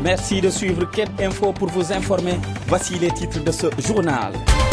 Merci de suivre Quête Info pour vous informer. Voici les titres de ce journal.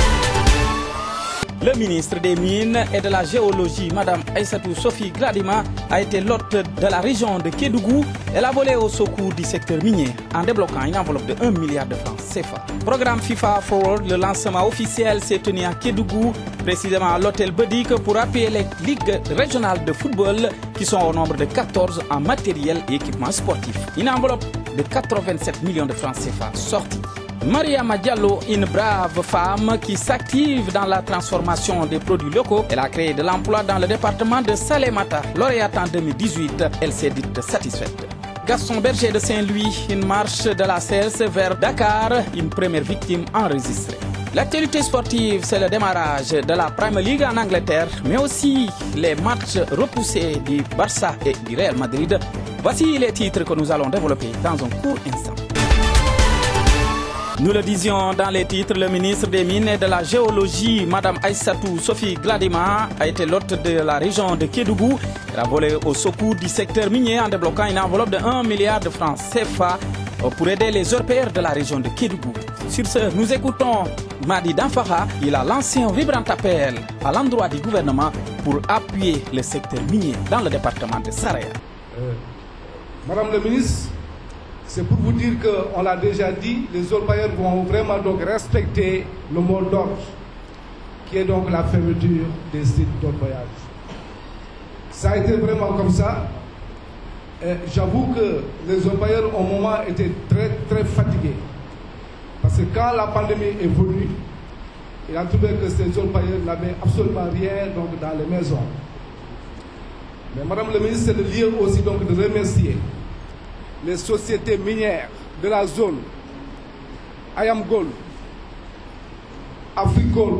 Le ministre des Mines et de la Géologie, Mme Aïssatou Sophie Gladima, a été l'hôte de la région de Kédougou. Elle a volé au secours du secteur minier en débloquant une enveloppe de 1 milliard de francs CFA. Programme FIFA Forward, le lancement officiel s'est tenu à Kédougou, précisément à l'hôtel Bedik, pour appuyer les ligues régionales de football qui sont au nombre de 14 en matériel et équipement sportif. Une enveloppe de 87 millions de francs CFA sortie. Mariama Diallo, une brave femme qui s'active dans la transformation des produits locaux. Elle a créé de l'emploi dans le département de Salémata. Lauréate en 2018, elle s'est dite satisfaite. Gaston Berger de Saint-Louis, une marche de la CELS vers Dakar, une première victime enregistrée. L'actualité sportive, c'est le démarrage de la Premier League en Angleterre, mais aussi les matchs repoussés du Barça et du Real Madrid. Voici les titres que nous allons développer dans un court instant. Nous le disions dans les titres, le ministre des Mines et de la Géologie, Mme Aïssatou Sophie Gladima, a été l'hôte de la région de Kédougou. Elle a volé au secours du secteur minier en débloquant une enveloppe de 1 milliard de francs CFA pour aider les orpailleurs de la région de Kédougou. Sur ce, nous écoutons Madi Danfara. Il a lancé un vibrant appel à l'endroit du gouvernement pour appuyer le secteur minier dans le département de Saraya. Madame le ministre, c'est pour vous dire qu'on l'a déjà dit, les orpailleurs vont vraiment donc respecter le mot d'ordre, qui est donc la fermeture des sites d'orpaillage. Ça a été vraiment comme ça. J'avoue que les orpailleurs au moment étaient très fatigués. Parce que quand la pandémie est venue, il a trouvé que ces orpailleurs n'avaient absolument rien donc, dans les maisons. Mais Madame le ministre, c'est le lieu aussi donc de remercier les sociétés minières de la zone, Ayam Gold, Afrigold,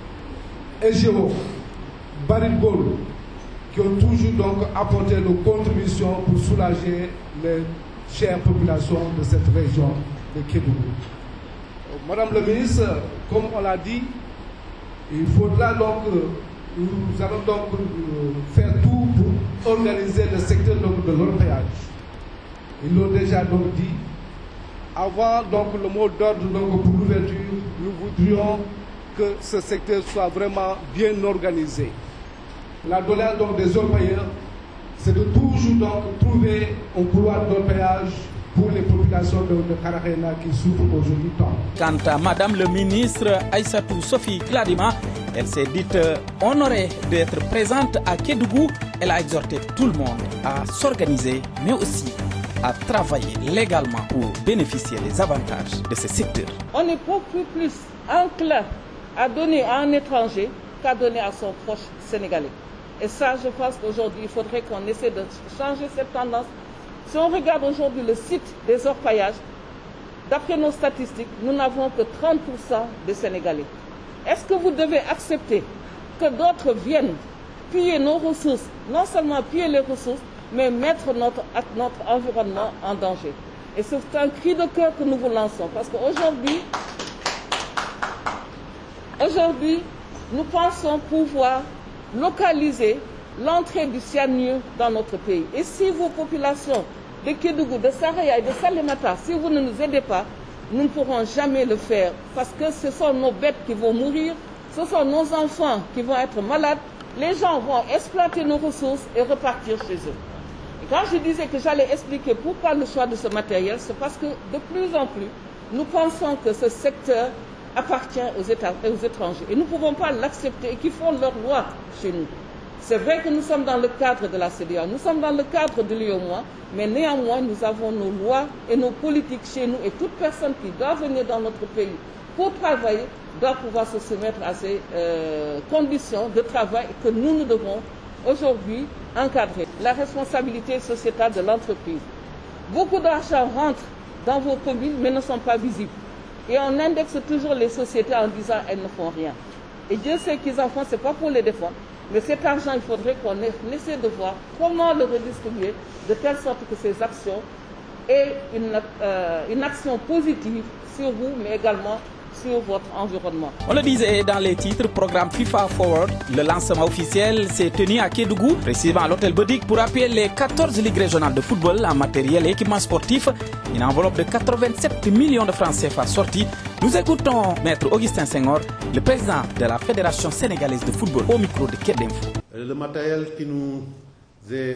Egeo, Barrick Gold, qui ont toujours donc apporté nos contributions pour soulager les chères populations de cette région de Kédougou. Madame le ministre, comme on l'a dit, il faudra donc, nous allons donc faire tout pour organiser le secteur donc, de l'orpaillage. Ils l'ont déjà donc dit. Avant donc le mot d'ordre pour l'ouverture, nous voudrions que ce secteur soit vraiment bien organisé. La doléance donc des orpailleurs, c'est de toujours donc trouver un couloir d'orpaillage pour les populations de Karahena qui souffrent aujourd'hui tant. Quant à Madame le ministre Aïssatou Sophie Gladima, elle s'est dite honorée d'être présente à Kédougou. Elle a exhorté tout le monde à s'organiser, mais aussi à travailler légalement pour bénéficier des avantages de ce secteur. On est beaucoup plus enclin à donner à un étranger qu'à donner à son proche sénégalais. Et ça, je pense qu'aujourd'hui, il faudrait qu'on essaie de changer cette tendance. Si on regarde aujourd'hui le site des orpaillages, d'après nos statistiques, nous n'avons que 30% de Sénégalais. Est-ce que vous devez accepter que d'autres viennent piller nos ressources, non seulement piller les ressources, mais mettre notre environnement en danger? Et c'est un cri de cœur que nous vous lançons, parce qu'aujourd'hui, nous pensons pouvoir localiser l'entrée du cyanure dans notre pays. Et si vos populations de Kédougou, de Saraya et de Salémata, si vous ne nous aidez pas, nous ne pourrons jamais le faire, parce que ce sont nos bêtes qui vont mourir, ce sont nos enfants qui vont être malades, les gens vont exploiter nos ressources et repartir chez eux. Et quand je disais que j'allais expliquer pourquoi le choix de ce matériel, c'est parce que de plus en plus, nous pensons que ce secteur appartient aux étrangers. Et nous ne pouvons pas l'accepter et qu'ils font leur loi chez nous. C'est vrai que nous sommes dans le cadre de la CEDEAO, nous sommes dans le cadre de l'UEMOA, mais néanmoins nous avons nos lois et nos politiques chez nous, et toute personne qui doit venir dans notre pays pour travailler doit pouvoir se soumettre à ces conditions de travail que nous devons aujourd'hui encadrer. La responsabilité sociétale de l'entreprise. Beaucoup d'argent rentre dans vos communes mais ne sont pas visibles. Et on indexe toujours les sociétés en disant elles ne font rien. Et Dieu sait qu'ils en font, ce n'est pas pour les défendre. Mais cet argent, il faudrait qu'on essaie de voir comment le redistribuer de telle sorte que ces actions aient une action positive sur vous, mais également sur votre environnement. On le disait dans les titres, programme FIFA Forward. Le lancement officiel s'est tenu à Kédougou, précisément à l'hôtel Bodik, pour appuyer les 14 ligues régionales de football en matériel et équipement sportif. Une enveloppe de 87 millions de francs CFA sortie. Nous écoutons Maître Augustin Senghor, le président de la Fédération sénégalaise de football, au micro de Kédinfo. Le matériel qui nous est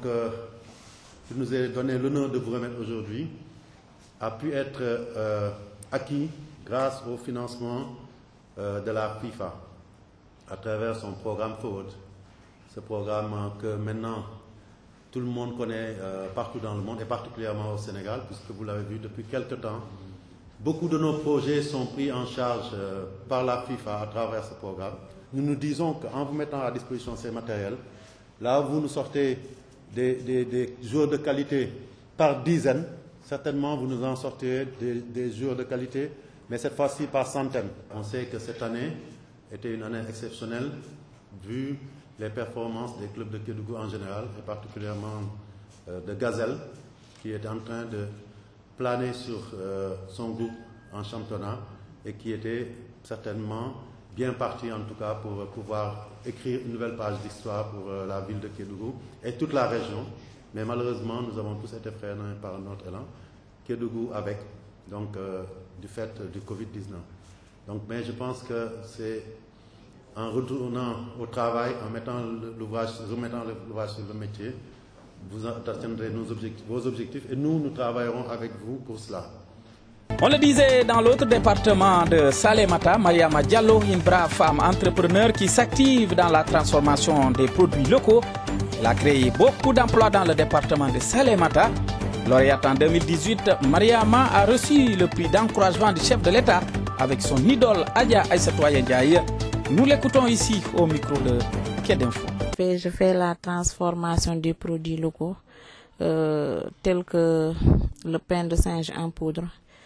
donné l'honneur de vous remettre aujourd'hui a pu être acquis grâce au financement de la FIFA à travers son programme Forward. Ce programme que maintenant tout le monde connaît partout dans le monde et particulièrement au Sénégal, puisque vous l'avez vu depuis quelque temps. Beaucoup de nos projets sont pris en charge par la FIFA à travers ce programme. Nous nous disons qu'en vous mettant à disposition ces matériels, là où vous nous sortez des joueurs de qualité par dizaines, certainement vous nous en sortirez des joueurs de qualité, mais cette fois-ci par centaines. On sait que cette année était une année exceptionnelle, vu les performances des clubs de Kédougou en général, et particulièrement de Gazelle, qui est en train de planer sur son groupe en championnat et qui était certainement bien parti en tout cas pour pouvoir écrire une nouvelle page d'histoire pour la ville de Kédougou et toute la région. Mais malheureusement, nous avons tous été freinés par notre élan. Kédougou avec, donc du fait du Covid-19. Donc, mais je pense que c'est en retournant au travail, en remettant l'ouvrage sur le métier, vous atteindrez vos objectifs et nous travaillerons avec vous pour cela. On le disait dans l'autre département de Salémata, Mariama Diallo, une brave femme entrepreneur qui s'active dans la transformation des produits locaux. Elle a créé beaucoup d'emplois dans le département de Salémata. Lauréate en 2018, Mariama a reçu le prix d'encouragement du chef de l'État avec son idole Adja Aïssatou Ndiaye. Nous l'écoutons ici au micro de Kédinfo. Je fais la transformation des produits locaux tels que le pain de singe en poudre,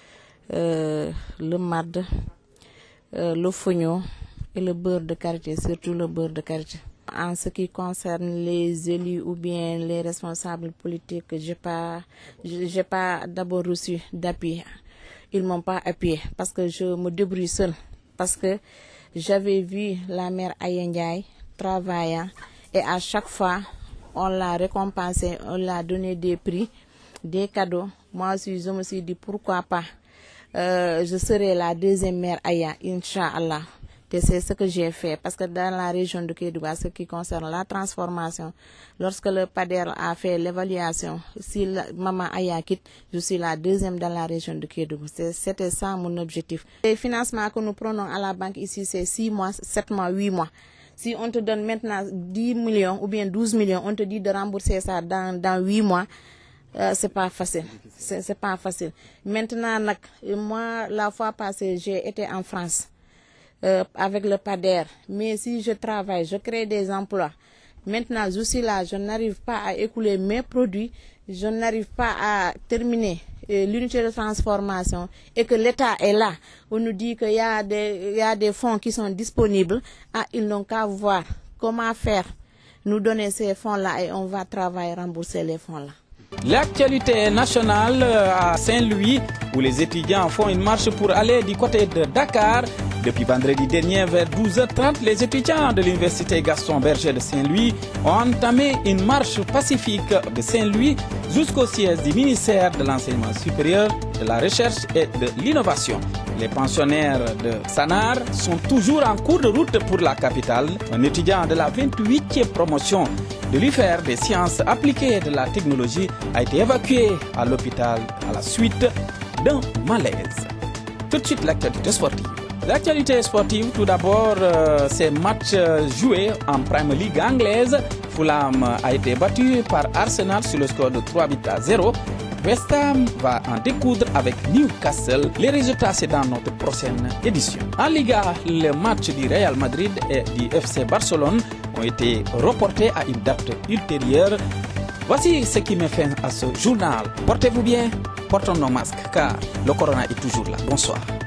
le mad, le fognon et le beurre de karité, surtout le beurre de karité. En ce qui concerne les élus ou bien les responsables politiques, j'ai pas d'abord reçu d'appui. Ils m'ont pas appuyé parce que je me débrouille seule. Parce que j'avais vu la mère Ayendiaï travaillant et à chaque fois on l'a récompensé, on l'a donné des prix, des cadeaux. Moi aussi je me suis dit pourquoi pas. Je serai la deuxième mère Aya, Inch'Allah. Et c'est ce que j'ai fait parce que dans la région de Kédougou, ce qui concerne la transformation, lorsque le PADER a fait l'évaluation, si maman Aya quitte, je suis la deuxième dans la région de Kédougou. C'était ça mon objectif. Les financements que nous prenons à la banque ici, c'est 6 mois, 7 mois, 8 mois. Si on te donne maintenant 10 millions ou bien 12 millions, on te dit de rembourser ça dans 8 mois. C'est pas facile. C'est pas facile. Maintenant, moi, la fois passée, j'ai été en France. Avec le PADER. Mais si je travaille, je crée des emplois. Maintenant, je suis là, je n'arrive pas à écouler mes produits, je n'arrive pas à terminer l'unité de transformation et que l'État est là. On nous dit qu'il y a des fonds qui sont disponibles. Ah, ils n'ont qu'à voir comment faire. Nous donner ces fonds-là et on va travailler, rembourser les fonds-là. L'actualité nationale à Saint-Louis, où les étudiants font une marche pour aller du côté de Dakar. Depuis vendredi dernier, vers 12h30, les étudiants de l'université Gaston Berger de Saint-Louis ont entamé une marche pacifique de Saint-Louis jusqu'au siège du ministère de l'Enseignement supérieur, de la Recherche et de l'Innovation. Les pensionnaires de Sanar sont toujours en cours de route pour la capitale. Un étudiant de la 28e promotion de l'UFR des sciences appliquées et de la technologie a été évacué à l'hôpital à la suite d'un malaise. Tout de suite, l'actualité sportive. L'actualité sportive, tout d'abord, ces matchs joués en Premier League anglaise. Fulham a été battu par Arsenal sur le score de 3-0. West Ham va en découdre avec Newcastle. Les résultats, c'est dans notre prochaine édition. En Liga, les matchs du Real Madrid et du FC Barcelone ont été reportés à une date ultérieure. Voici ce qui met fin à ce journal. Portez-vous bien, portons nos masques car le corona est toujours là. Bonsoir.